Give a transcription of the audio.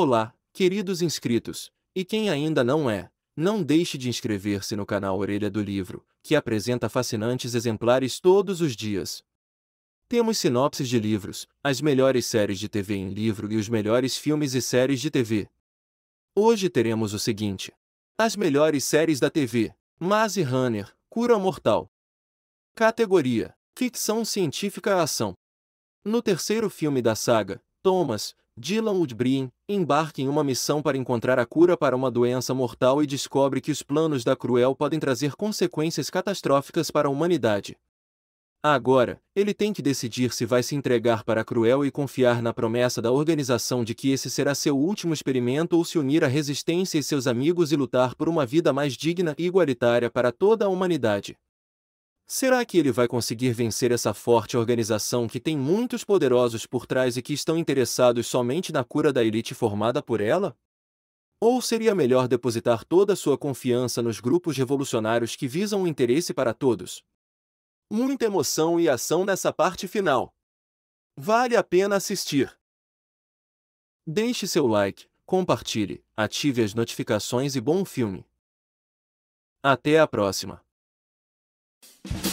Olá, queridos inscritos, e quem ainda não é, não deixe de inscrever-se no canal Orelha do Livro, que apresenta fascinantes exemplares todos os dias. Temos sinopses de livros, as melhores séries de TV em livro e os melhores filmes e séries de TV. Hoje teremos o seguinte: as melhores séries da TV, Maze Runner, Cura Mortal. Categoria: Ficção Científica Ação. No terceiro filme da saga, Thomas, Dylan Woodbridge, embarca em uma missão para encontrar a cura para uma doença mortal e descobre que os planos da Cruel podem trazer consequências catastróficas para a humanidade. Agora, ele tem que decidir se vai se entregar para a Cruel e confiar na promessa da organização de que esse será seu último experimento ou se unir à resistência e seus amigos e lutar por uma vida mais digna e igualitária para toda a humanidade. Será que ele vai conseguir vencer essa forte organização que tem muitos poderosos por trás e que estão interessados somente na cura da elite formada por ela? Ou seria melhor depositar toda a sua confiança nos grupos revolucionários que visam o interesse para todos? Muita emoção e ação nessa parte final. Vale a pena assistir. Deixe seu like, compartilhe, ative as notificações e bom filme. Até a próxima.